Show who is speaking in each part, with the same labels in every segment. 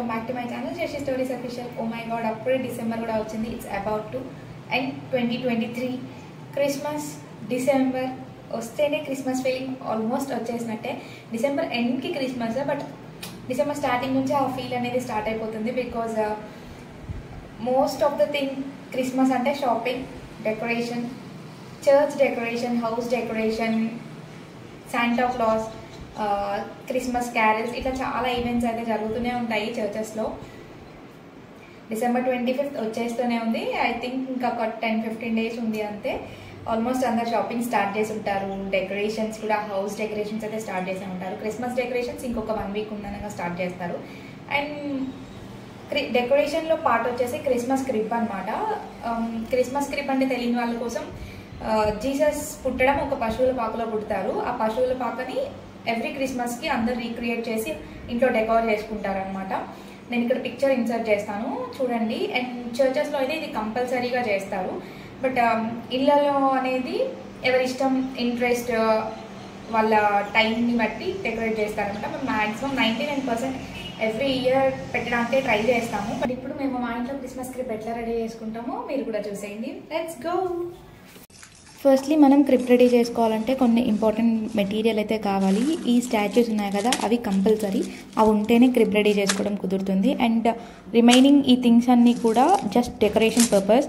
Speaker 1: back to my channel Shashi Stories Official. Oh my god, appude December kuda vachindi. It's about to end 2023. Christmas, December ostene Christmas feeling almost vachesinatte. December end ki Christmas, but December starting nunchi aa feel anedi start ayipotundi because most of the thing Christmas ante shopping, decoration, church decoration, house decoration, Santa Claus, Christmas carols, ఇట్లా చాలా events అయితే జరుగుతూనే ఉంటాయి చర్చెస్లో. December 25th వచ్చేస్తూనే ఉంది. I think ఇంకా ఒక 10-15 days ఉంది అంతే. ఆల్మోస్ట్ అందరు షాపింగ్ స్టార్ట్ చేసి ఉంటారు. డెకరేషన్స్ కూడా, హౌస్ డెకరేషన్స్ అయితే స్టార్ట్ చేసి ఉంటారు. క్రిస్మస్ డెకరేషన్స్ ఇంకొక 1 week ఉందనగా స్టార్ట్ చేస్తారు. అండ్ డెకరేషన్లో పార్ట్ వచ్చేసి క్రిస్మస్ క్రిబ్ అనమాట. క్రిస్మస్ క్రిబ్ అంటే తెలియని వాళ్ళ కోసం, జీసస్ పుట్టడం ఒక పశువుల పాకలో పుడతారు. ఆ పశువుల పాకని ఎవ్రీ క్రిస్మస్కి అందరు రీక్రియేట్ చేసి ఇంట్లో డెకోర్ చేసుకుంటారు అనమాట. నేను ఇక్కడ పిక్చర్ ఇన్సర్ట్ చేస్తాను చూడండి. అండ్ చర్చెస్లో అయితే ఇది కంపల్సరీగా చేస్తారు. బట్ ఇళ్ళలో అనేది ఎవరి ఇష్టం, ఇంట్రెస్ట్, వాళ్ళ టైంని బట్టి డెకరేట్ చేస్తారనమాట. మేము మ్యాక్సిమం 99% ఎవ్రీ ఇయర్ పెట్టడానికి ట్రై చేస్తాము. బట్ ఇప్పుడు మేము మా ఇంట్లో క్రిస్మస్ క్రిప్ ఎట్లా రెడీ చేసుకుంటామో మీరు కూడా చూసేయండి. Let's go. ఫస్ట్లీ మనం క్రిప్ రెడీ చేసుకోవాలంటే కొన్ని ఇంపార్టెంట్ మెటీరియల్ అయితే కావాలి. ఈ స్టాచ్యూస్ ఉన్నాయి కదా, అవి కంపల్సరీ. అవి ఉంటేనే క్రిప్ రెడీ చేసుకోవడం కుదురుతుంది. అండ్ రిమైనింగ్ ఈ థింగ్స్ అన్నీ కూడా జస్ట్ డెకరేషన్ పర్పస్.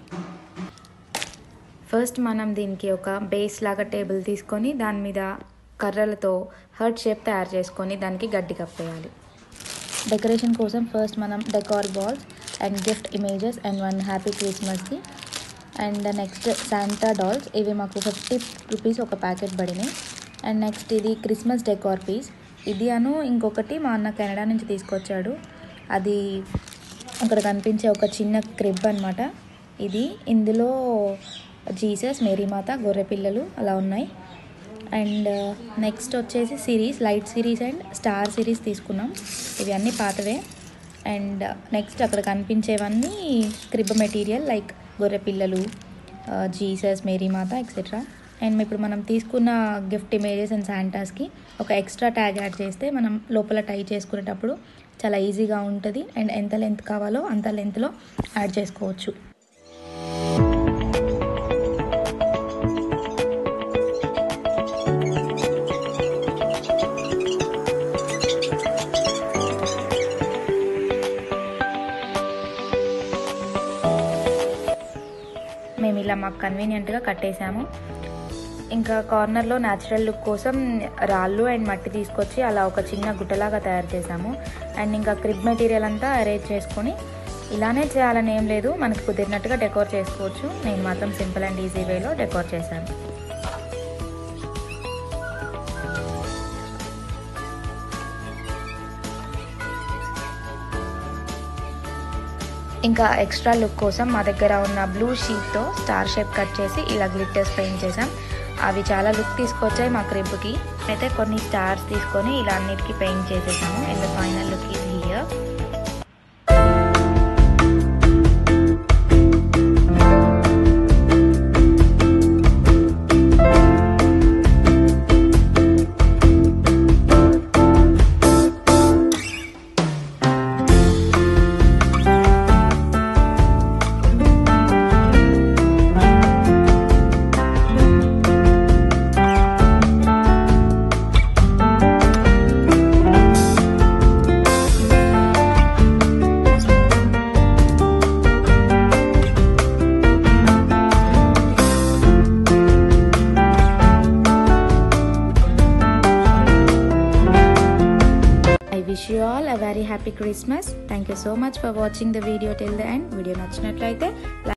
Speaker 1: ఫస్ట్ మనం దీనికి ఒక బేస్ లాగా టేబుల్ తీసుకొని దాని మీద కర్రలతో హర్ట్ షేప్ తయారు చేసుకొని దానికి గడ్డి కప్పేయాలి. డెకరేషన్ కోసం ఫస్ట్ మనం decor balls and gift images and 1 happy క్రిస్మస్కి అండ్ నెక్స్ట్ శాంటా డాల్స్, ఇవి మాకు 50 rupees ఒక ప్యాకెట్ పడినాయి. అండ్ నెక్స్ట్ ఇది క్రిస్మస్ డెకార్ పీస్. ఇది ఇంకొకటి మా అన్న కెనడా నుంచి తీసుకొచ్చాడు. అది అక్కడ కనిపించే ఒక చిన్న క్రిబ్ అనమాట. ఇందులో జీసస్, మేరీమాత, గొర్రె పిల్లలు అలా ఉన్నాయి. అండ్ నెక్స్ట్ వచ్చేసి series, light series and star series తీసుకున్నాం. ఇవి అన్నీ పాతవే. అండ్ నెక్స్ట్ అక్కడ కనిపించేవన్నీ క్రిబ్ మెటీరియల్ లైక్ గొర్రె పిల్లలు, జీసస్, మేరీమాత ఎక్సెట్రా. అండ్ ఇప్పుడు మనం తీసుకున్న గిఫ్ట్ ఇమేజెస్ అండ్ శాంటాస్కి ఒక ఎక్స్ట్రా ట్యాగ్ యాడ్ చేస్తే మనం లోపల టై చేసుకునేటప్పుడు చాలా ఈజీగా ఉంటుంది. అండ్ ఎంత లెంత్ కావాలో అంత లెంత్లో యాడ్ చేసుకోవచ్చు. మేము ఇలా మాకు కన్వీనియంట్గా కట్టేసాము. ఇంకా కార్నర్లో న్యాచురల్ లుక్ కోసం రాళ్ళు అండ్ మట్టి తీసుకొచ్చి అలా ఒక చిన్న గుట్టలాగా తయారు చేసాము. అండ్ ఇంకా క్రిబ్ మెటీరియల్ అంతా అరేంజ్ చేసుకొని, ఇలానే చేయాలని ఏం లేదు, మనకు కుదిరినట్టుగా డెకోర్ చేసుకోవచ్చు. నేను మాత్రం సింపుల్ అండ్ ఈజీ వేలో డెకోర్ చేశాను. ఇంకా ఎక్స్ట్రా లుక్ కోసం మా దగ్గర ఉన్న బ్లూ షీట్తో స్టార్ షేప్ కట్ చేసి ఇలా గ్లిట్టర్స్ పెయింట్ చేసాం. అవి చాలా లుక్ తీసుకొచ్చాయి మా క్రిబ్కి. అయితే కొన్ని స్టార్స్ తీసుకొని ఇలా అన్నిటికీ పెయింట్ చేసేసాము. And the final look is here. Wish you all a very happy Christmas. Thank you so much for watching the video till the end. Video nachinatlaite